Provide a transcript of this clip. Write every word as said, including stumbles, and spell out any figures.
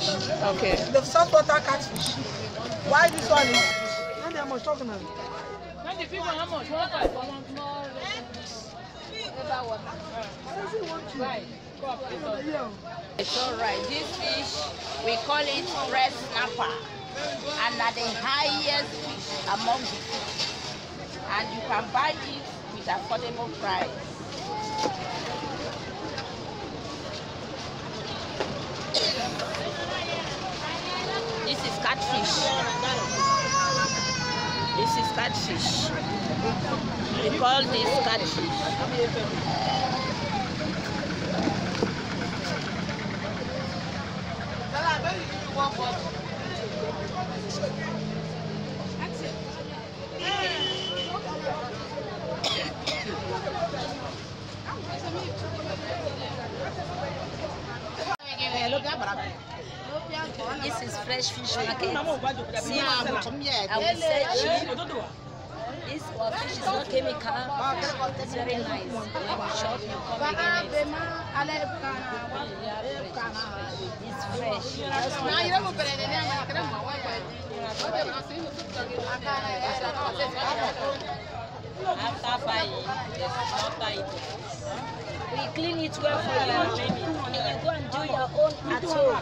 catfish. Okay. The saltwater catfish. Why this one is? Not that much talking about. How much? It's all right. This fish, we call it red snapper, and are the highest fish among the fish. And you can buy it with affordable price. This is catfish. This is catfish. We call this catfish. This is fresh fish market. See, I will search it. This fish is not chemical. It's very nice. When you shop, you come again. It's fresh. After buying, there's not it. We clean it well for you, and you go and do your own at home.